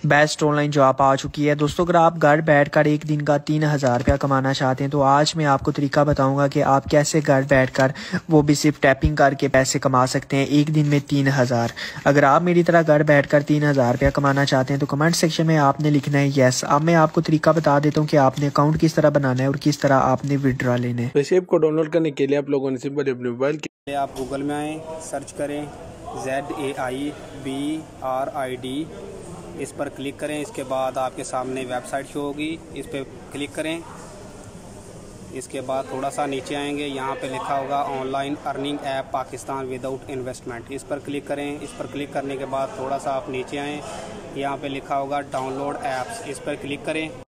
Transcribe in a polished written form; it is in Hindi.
बेस्ट ऑनलाइन जॉब आ चुकी है। दोस्तों अगर आप घर बैठकर एक दिन का 3000 रुपया कमाना चाहते हैं तो आज मैं आपको तरीका बताऊंगा कि आप कैसे घर बैठकर वो भी सिर्फ टैपिंग करके पैसे कमा सकते हैं एक दिन में 3000। अगर आप मेरी तरह घर बैठकर 3000 रुपया कमाना चाहते हैं तो कमेंट सेक्शन में आपने लिखना है यस। अब मैं आपको तरीका बता देता हूँ कि आपने अकाउंट किस तरह बनाना है और किस तरह आपने विड्रॉ लेने। वैसे ऐप को डाउनलोड करने के लिए आप लोगों ने सिंपल अपने मोबाइल के आप गूगल में आएँ, सर्च करें ZAIBRID, इस पर क्लिक करें। इसके बाद आपके सामने वेबसाइट शो होगी, इस पर क्लिक करें। इसके बाद थोड़ा सा नीचे आएंगे, यहाँ पे लिखा होगा online earning app Pakistan without investment, इस पर क्लिक करें। इस पर क्लिक करने के बाद थोड़ा सा आप नीचे आएँ, यहाँ पे लिखा होगा डाउनलोड ऐप्स, इस पर क्लिक करें।